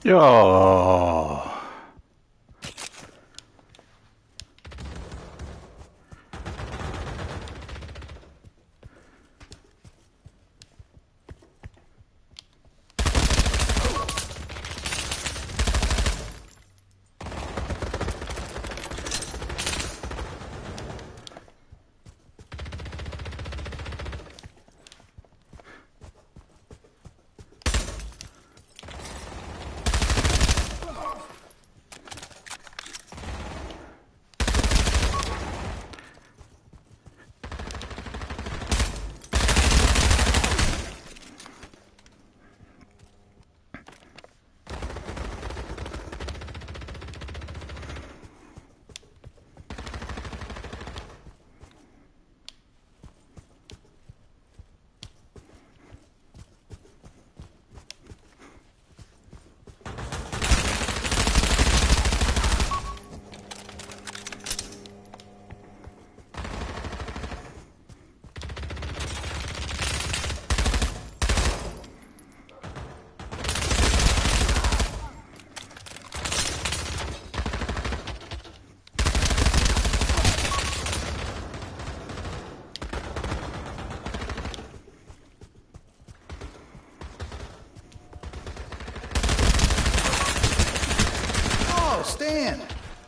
Oh. Stand!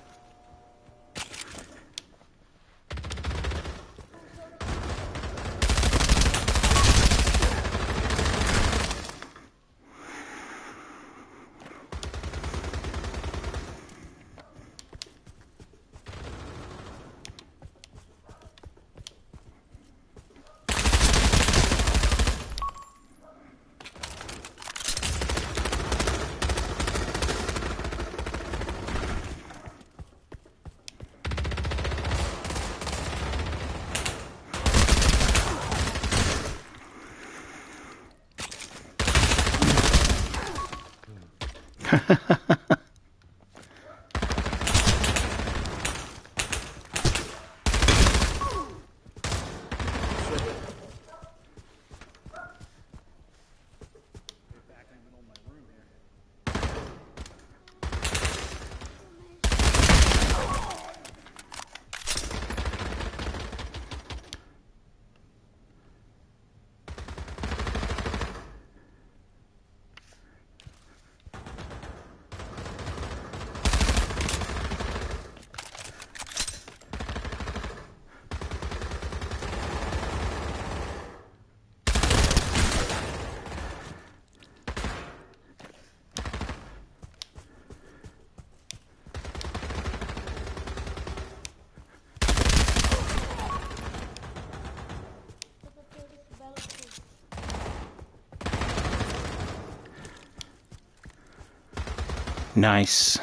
Nice.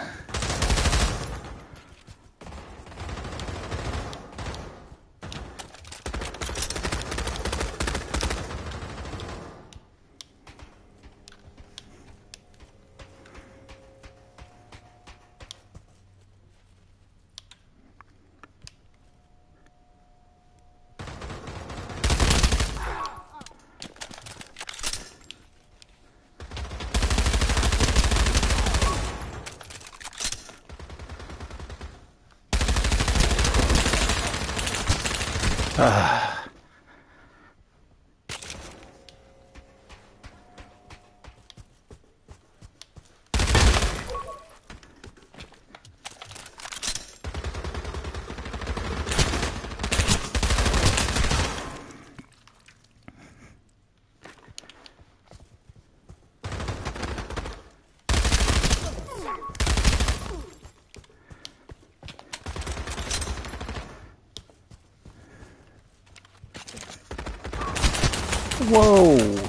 Whoa!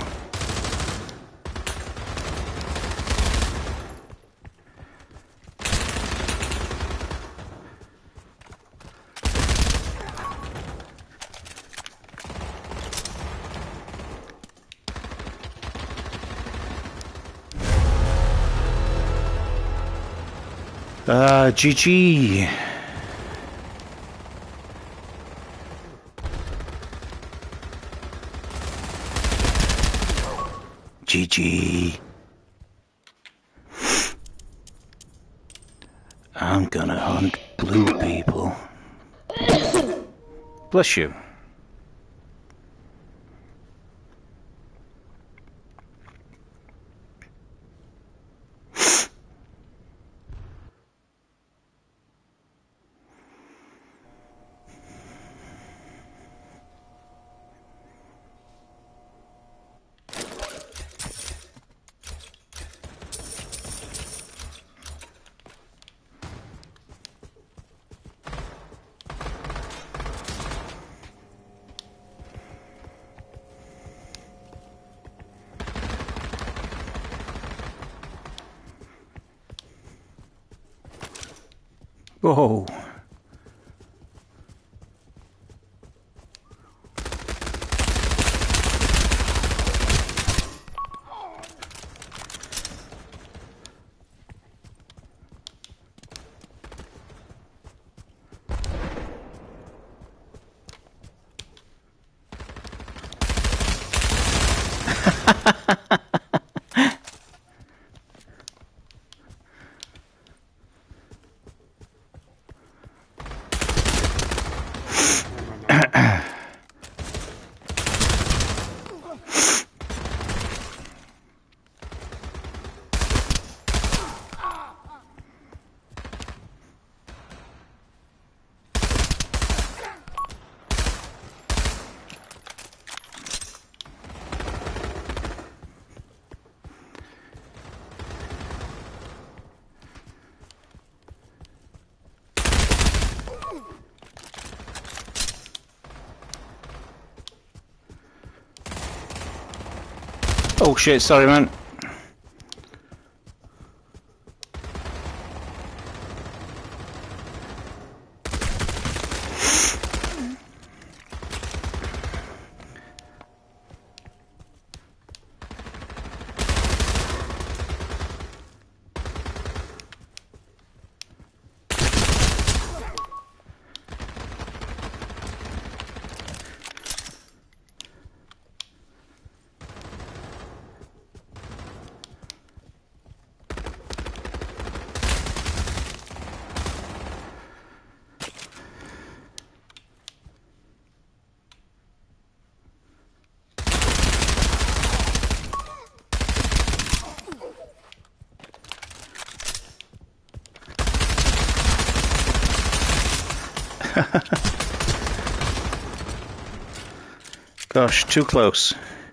GG. GG. I'm gonna hunt blue people. Bless you. Whoa. Oh shit, sorry man. Gosh, too close.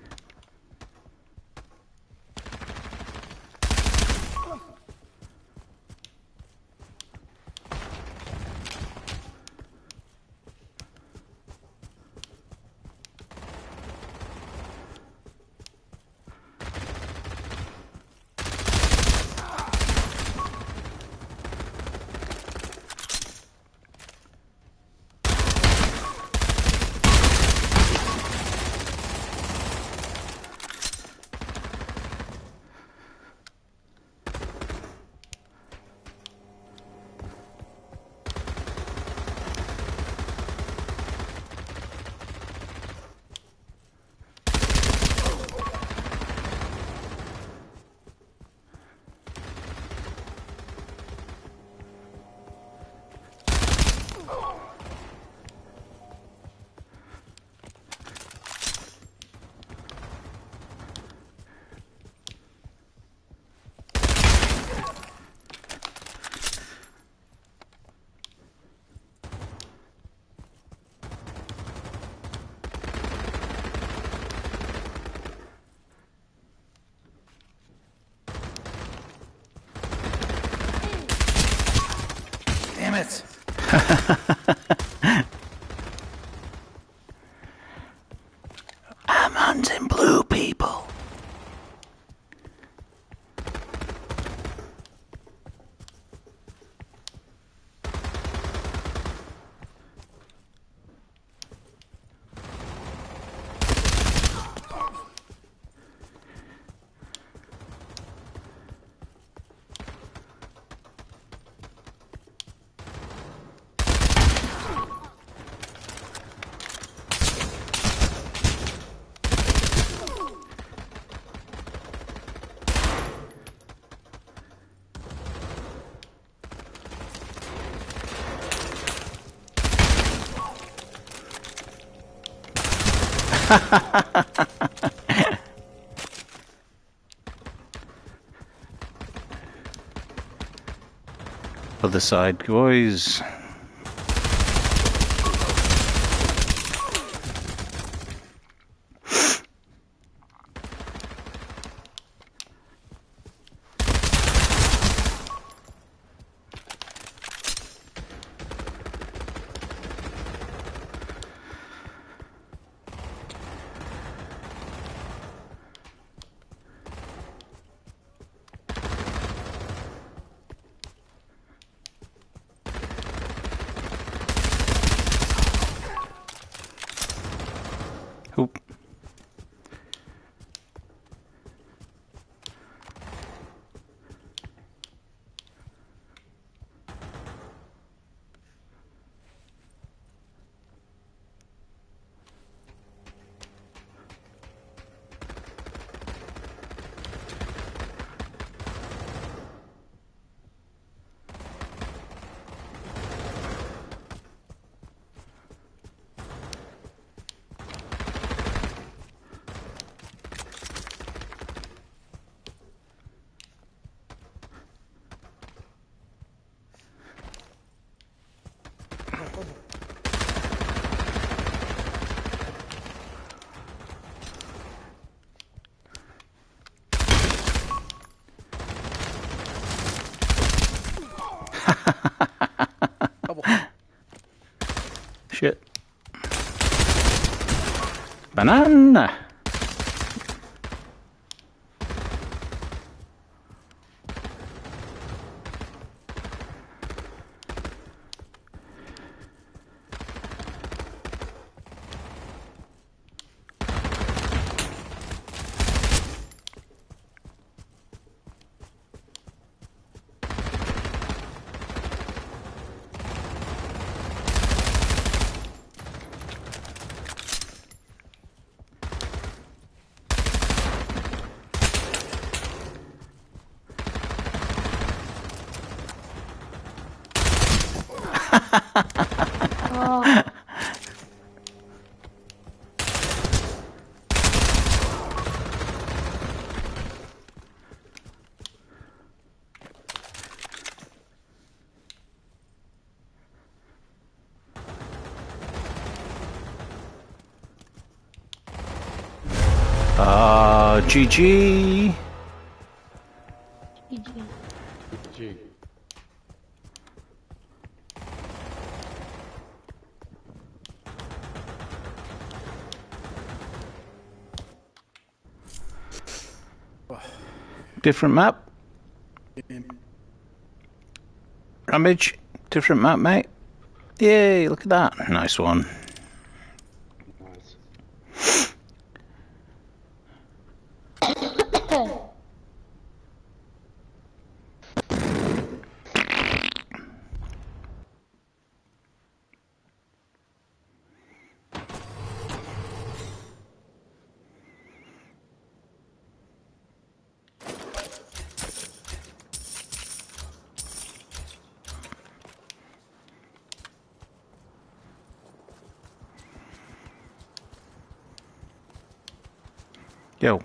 Damn it! I'm hunting blue people. Other side, boys. Oop. Shit. Banana. Oh. GG. GG. Different map. Ramage. Different map, mate. Yay, look at that. Nice one. Nice. Yo.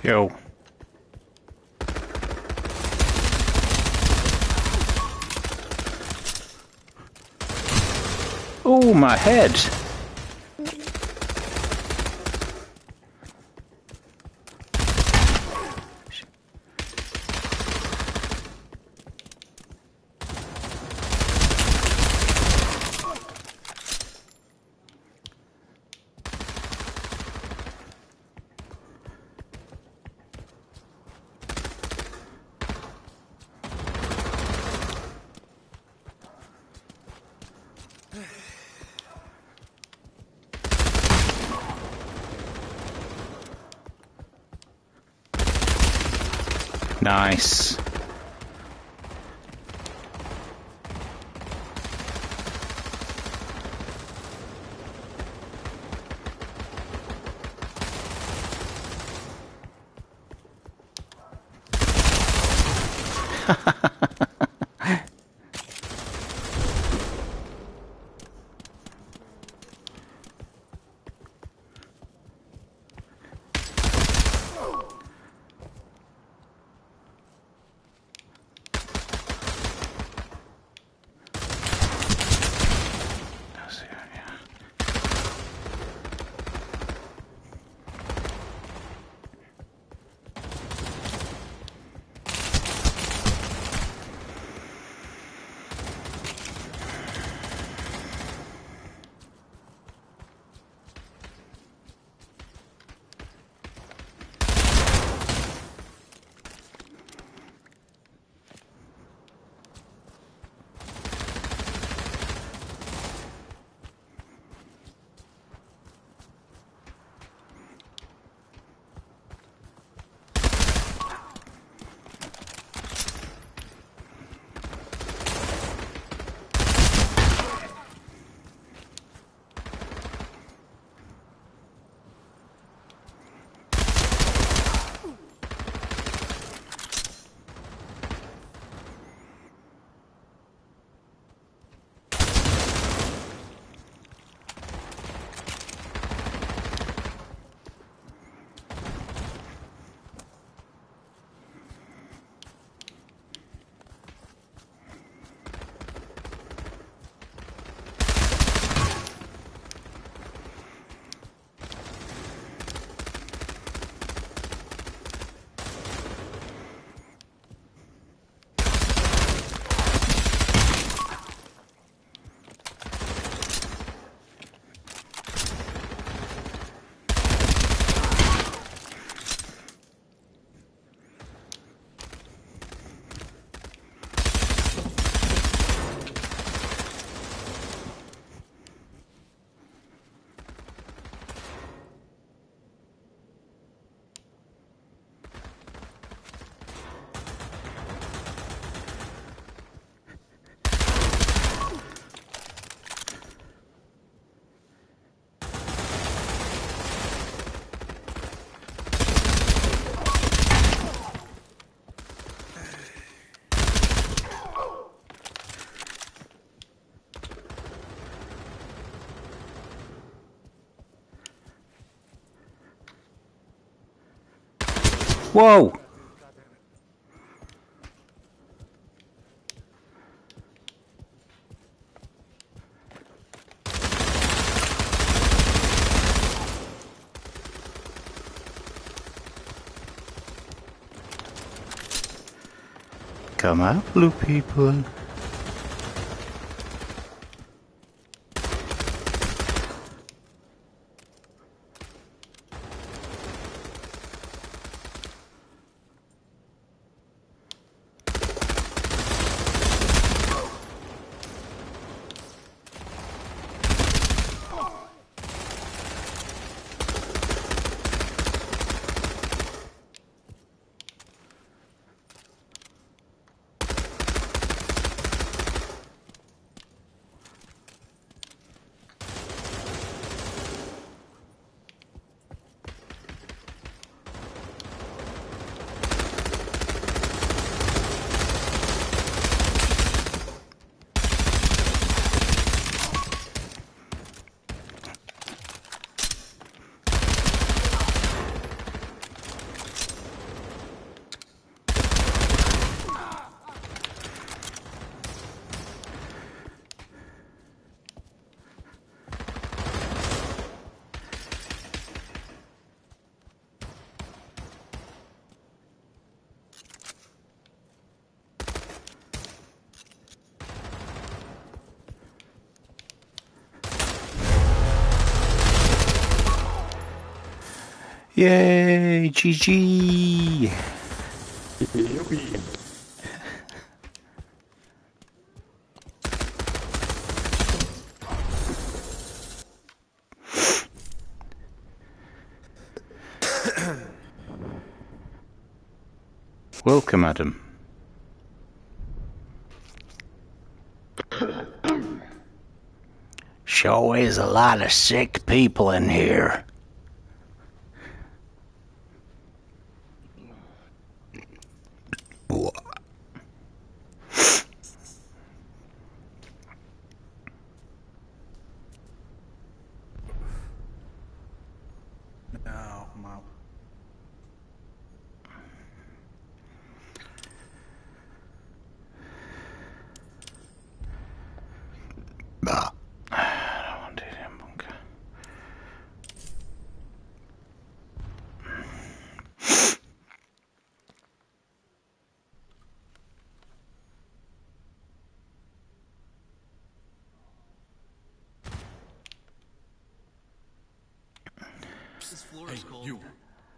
Yo. Oh, my head. Nice. Whoa! Come out, blue people. Yay, GG. Yippee. Welcome, Adam. Sure is a lot of sick people in here. No, I'm out. Bah. I don't want to do that bunker. This floor is cold. You.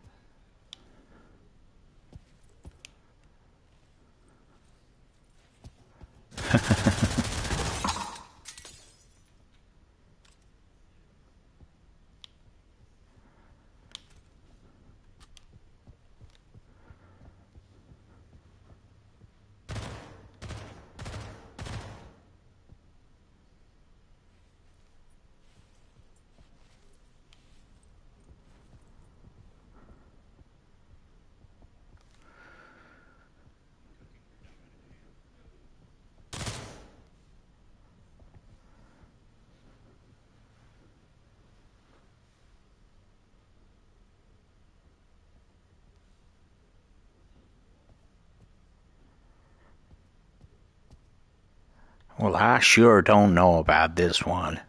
Well, I sure don't know about this one.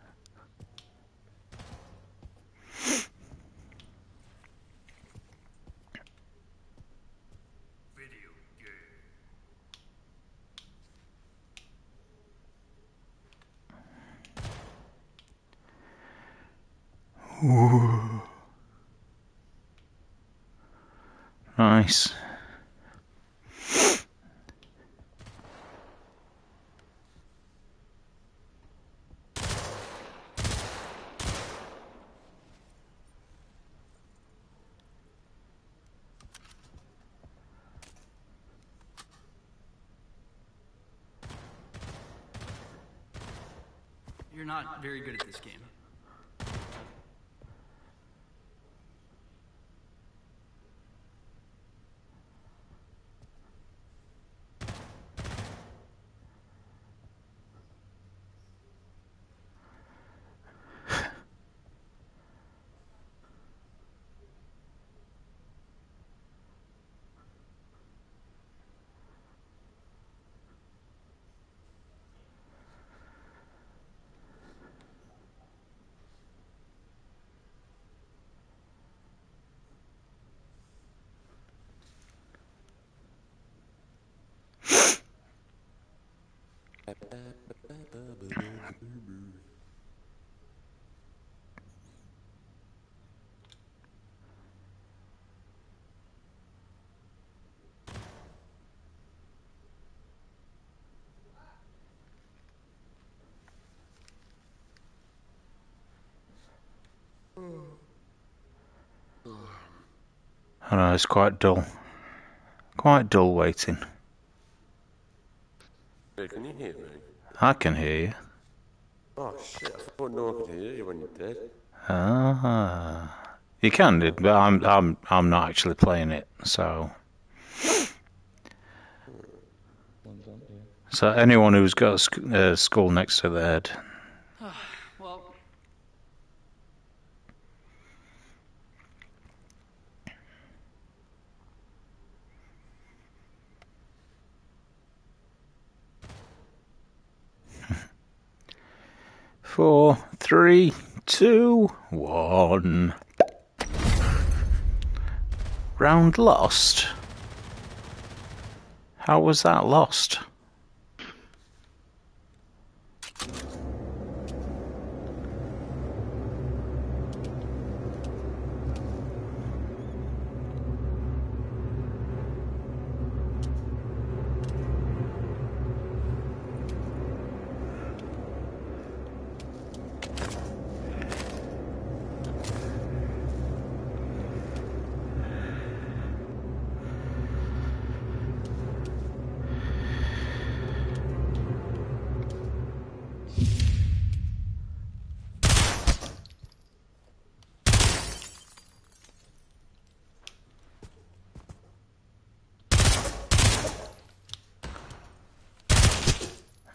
Video game. Ooh. Nice. You're not very good at this game. I know, it's quite dull. Quite dull waiting. Hey, can you hear me? I can hear you. Oh shit! I thought no one could hear you when you're dead. Ah, you can do, but I'm not actually playing it. So anyone who's got a skull next to their head. Well, Four, three, two, one. Round lost. How was that lost?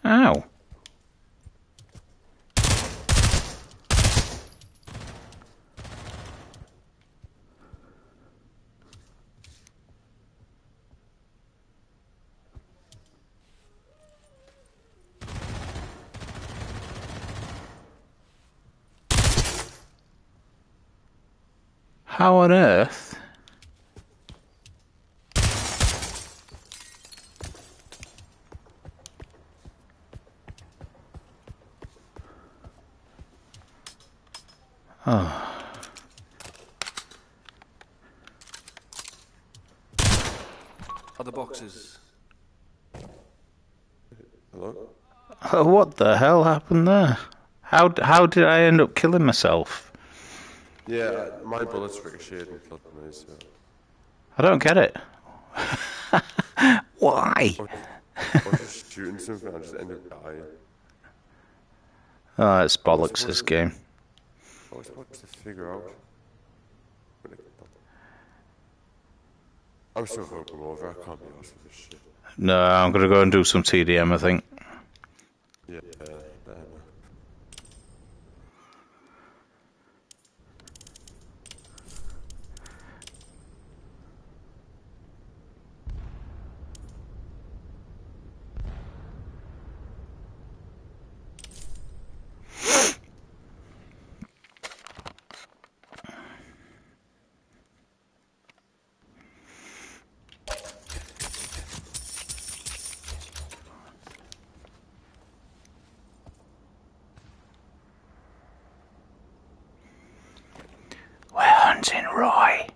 Ow. How on earth? Oh. Other boxes. Hello? Oh, what the hell happened there? How did I end up killing myself? Yeah, my bullets ricocheted and killed me, so... I don't get it. Why? I was just shooting something and I just ended up dying. Oh, it's I was bollocks, this supposed game. I was supposed to figure out... I'm so hoping over, I can't be arsed with this shit. No, I'm gonna go and do some TDM, I think. Yeah, damn. We're hunting Roy.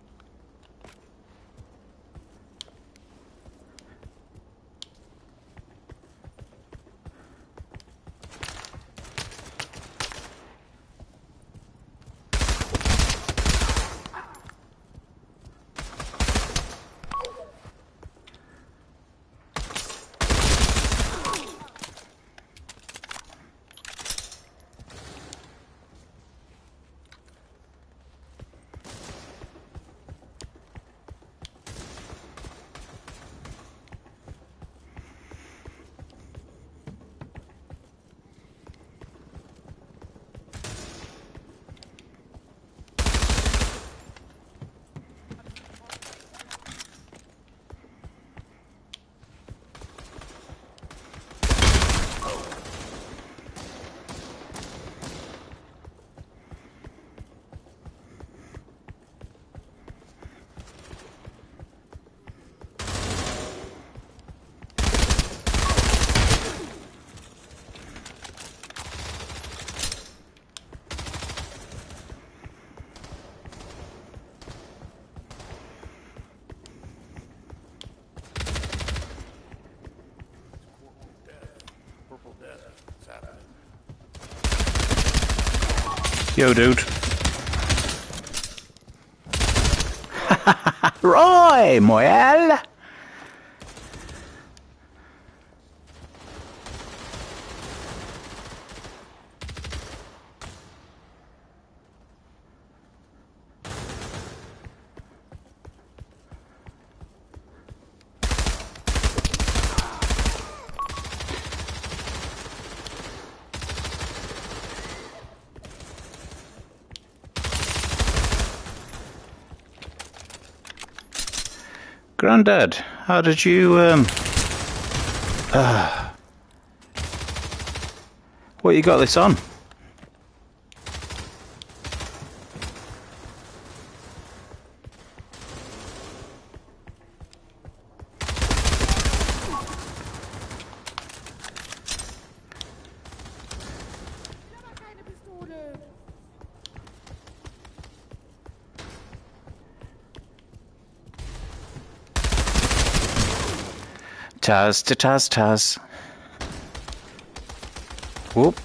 Yo, dude. Roy, Moel. Grandad, how did you, what you got this on? Taz to Taz Taz. Whoop.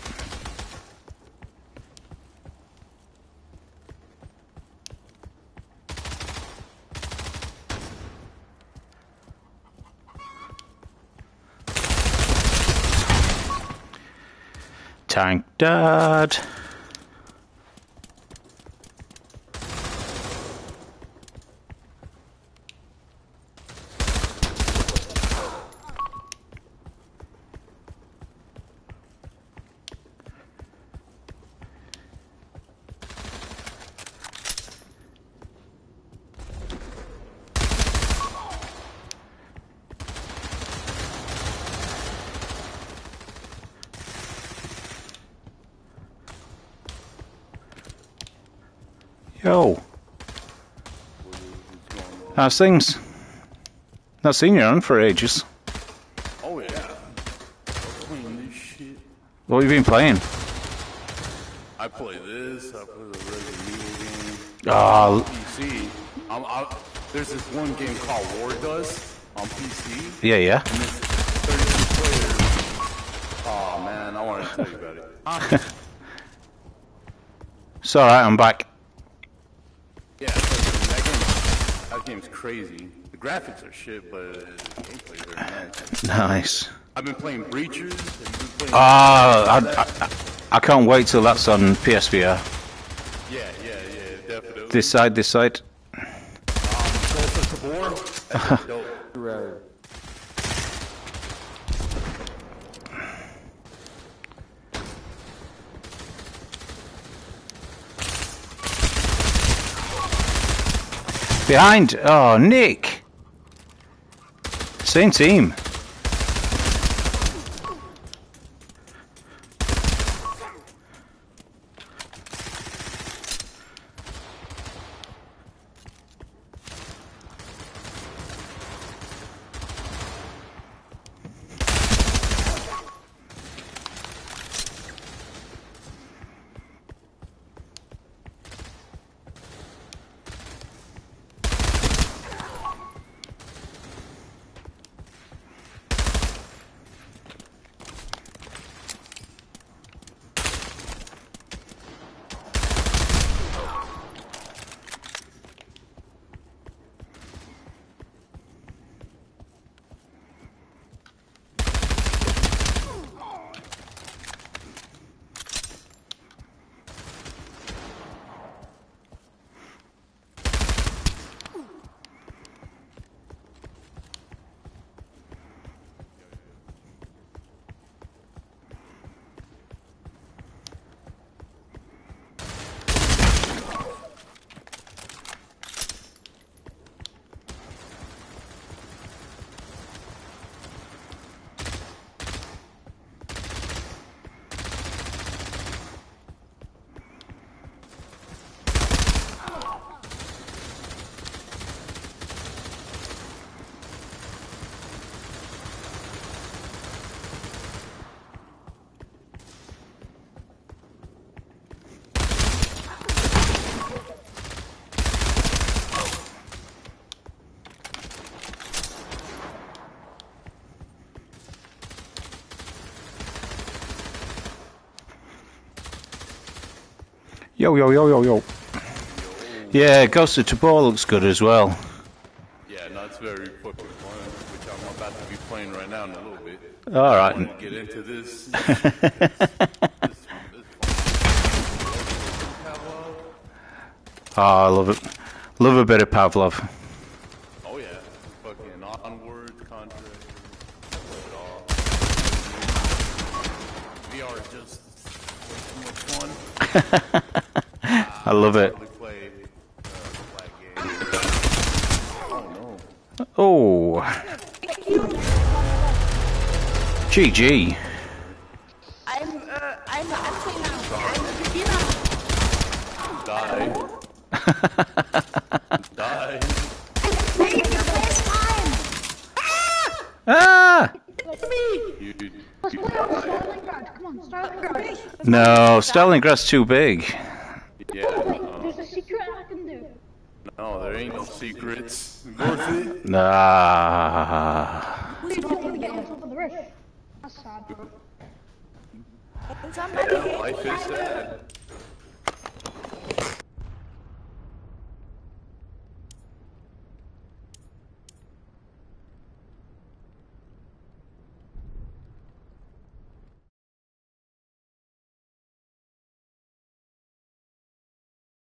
Tank Dad. Yo. How's things? Not seen you on for ages. Oh yeah. Playing this shit. What have you been playing? I play this. I play the Resident Evil game. Oh, PC. There's this one game called War Dust on PC. yeah, yeah. And it's 32 players. Oh man, I want to tell you about it. It's alright, I'm back. Yeah, that game's crazy. The graphics are shit, but the gameplay is very nice. Nice. I've been playing Breachers. Have you been playing? I can't wait till that's on PSVR. Yeah, definitely. This side, this side. That's dope. Right. Behind! Oh, Nick! Same team. Yo, yo, yo, yo, yo. Yeah, Ghost of Tabor looks good as well. Yeah, no, it's very fucking fun, which I'm about to be playing right now in a little bit. Alright. I want to get into this. Oh, I love it. Love a bit of Pavlov. Oh yeah, fucking Onward, Contra, it all. VR is just way too much fun. I love it. Really play flag games. Oh no. Oh. GG. I'm playing now. I'm beginner. Die. Die. Ah! You Come on, Stalingrad. No, Stalingrad's too big. yeah. There's a secret I can do. No, there ain't no secrets. Worth it. Nah. We don't want to get on top of the roof. That's sad, bro. Yeah, life is sad.